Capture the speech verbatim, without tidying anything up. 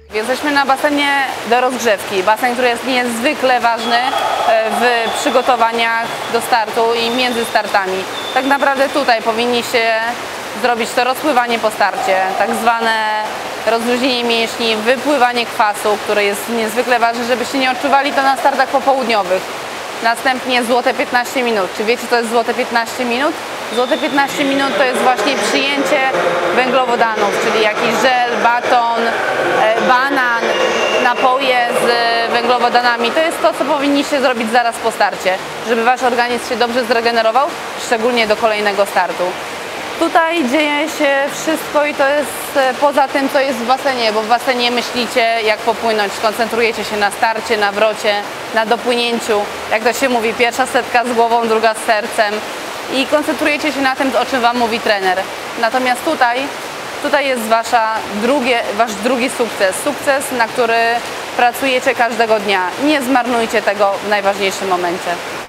Jesteśmy na basenie do rozgrzewki. Basen, który jest niezwykle ważny w przygotowaniach do startu i między startami. Tak naprawdę tutaj powinniście zrobić to rozpływanie po starcie, tak zwane rozluźnienie mięśni, wypływanie kwasu, które jest niezwykle ważne, żebyście nie odczuwali to na startach popołudniowych. Następnie złote piętnaście minut. Czy wiecie, co jest złote piętnaście minut? Złote piętnaście minut to jest właśnie przyjęcie węglowodanów, czyli jakiś żel, baton, banan, napoje z węglowodanami. To jest to, co powinniście zrobić zaraz po starcie, żeby wasz organizm się dobrze zregenerował, szczególnie do kolejnego startu. Tutaj dzieje się wszystko i to jest poza tym, co jest w basenie, bo w basenie myślicie, jak popłynąć, koncentrujecie się na starcie, na wrocie, na dopłynięciu, jak to się mówi, pierwsza setka z głową, druga z sercem i koncentrujecie się na tym, o czym wam mówi trener. Natomiast tutaj, tutaj jest wasza drugie, wasz drugi sukces, sukces, na który pracujecie każdego dnia. Nie zmarnujcie tego w najważniejszym momencie.